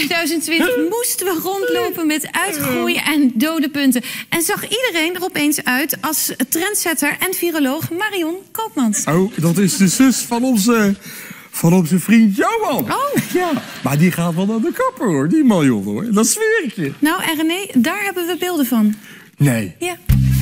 2020 moesten we rondlopen met uitgroei en dode punten. En zag iedereen er opeens uit als trendsetter en viroloog Marion Koopmans. Oh, dat is de zus van onze vriend Johan. Oh. Ja, maar die gaat wel naar de kapper, hoor. Die Marion, hoor. Dat zweer ik je. Nou, René, daar hebben we beelden van. Nee. Ja.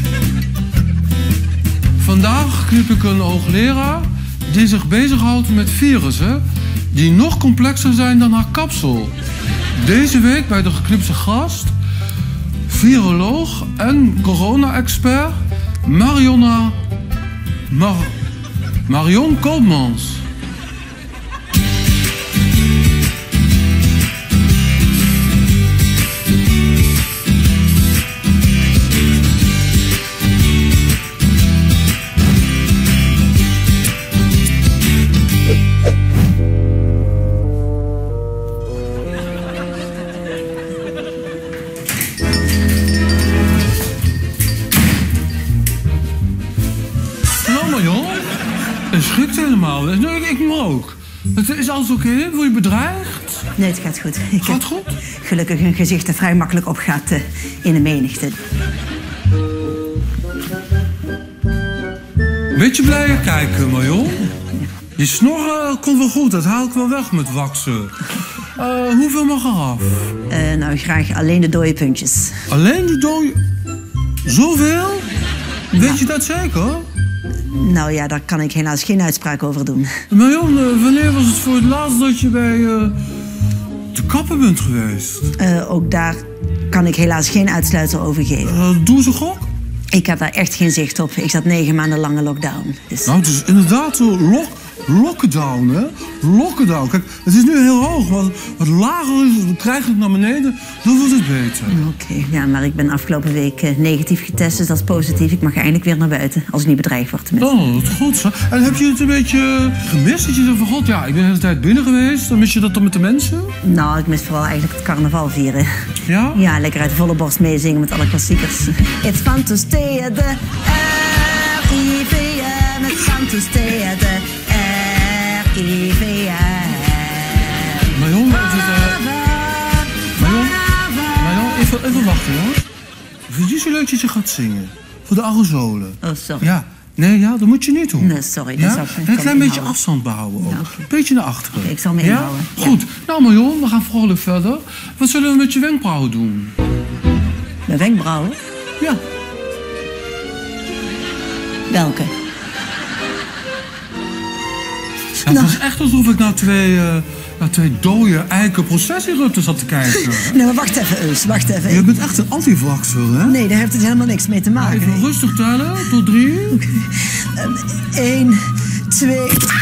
Vandaag knip ik een hoogleraar die zich bezighoudt met virussen die nog complexer zijn dan haar kapsel. Deze week bij de geknipte gast, viroloog en corona-expert Marion Koopmans. Het schukt helemaal. Nee, ik me ook. Is alles oké? Word je bedreigd? Nee, het gaat goed. Gaat goed? Gelukkig een gezicht dat vrij makkelijk opgaat in de menigte. Beetje blijer kijken, Marion. Die snor komt wel goed. Dat haal ik wel weg met waksen. Hoeveel mag er af? Nou, graag alleen de dode puntjes. Alleen de dode... Zoveel? Weet je dat zeker? Nou ja, daar kan ik helaas geen uitspraak over doen. Marion, wanneer was het voor het laatst dat je bij de kapper bent geweest? Ook daar kan ik helaas geen uitsluiter over geven. Doe ze gok? Ik heb daar echt geen zicht op. Ik zat 9 maanden lange lockdown. Dus... Nou, het is inderdaad lockdown, hè? Lockdown. Kijk, het is nu heel hoog, maar wat lager is, we krijgen het naar beneden, dan wordt het beter. Oké, ja, maar ik ben afgelopen week negatief getest, dus dat is positief. Ik mag eindelijk weer naar buiten, als ik niet bedreigd word. Tenminste. Oh, wat goed zo. En heb je het een beetje gemist? Dat je zegt van, god, ja, ik ben de hele tijd binnen geweest. Dan mis je dat dan met de mensen? Nou, ik mis vooral eigenlijk het carnaval vieren. Ja? Ja, lekker uit de volle borst meezingen met alle klassiekers. It's fun to stay at the RIVM. It's fun to stay at the RIVM. Marion, even wachten, hoor. Vind je zo leuk dat je gaat zingen? Voor de aerosolen. Oh, sorry. Ja. Nee, ja, dat moet je niet doen. Nee, sorry. Dat Ja? zou ik En een klein beetje inhouden. afstand behouden ook. Ja, okay. Beetje naar achteren. Oké, ik zal me ja? inhouden. Ja. Goed. Nou, Marion, we gaan vrolijk verder. Wat zullen we met je wenkbrauwen doen? Mijn wenkbrauwen? Ja. Welke? Ja, het was echt alsof ik naar twee dode eiken processierutten zat te kijken. Nee, maar wacht even, Eus. Wacht even. Je bent echt een antivaxer, hè? Nee, daar heeft het helemaal niks mee te maken. Even rustig tellen, tot 3. 1, 2...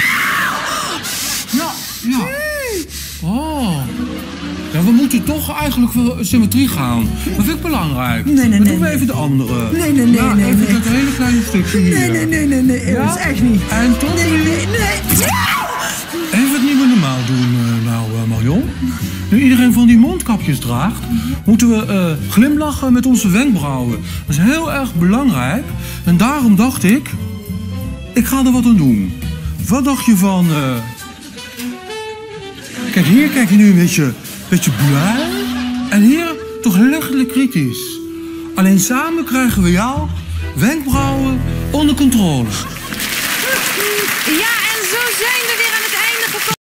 Ja. Oh. Ja, we moeten toch eigenlijk voor symmetrie gaan. Dat vind ik belangrijk. Nee. Dan doen we even de andere. Nee. Even dat hele kleine stukje hier. Nee, Eus, echt niet. En tot 3. Nee. Even het niet meer normaal doen, Marion. Nu iedereen van die mondkapjes draagt, moeten we glimlachen met onze wenkbrauwen. Dat is heel erg belangrijk. En daarom dacht ik ga er wat aan doen. Wat dacht je van... Kijk, hier kijk je nu een beetje blij. En hier toch lichtelijk kritisch. Alleen samen krijgen we jouw wenkbrauwen onder controle. Ja,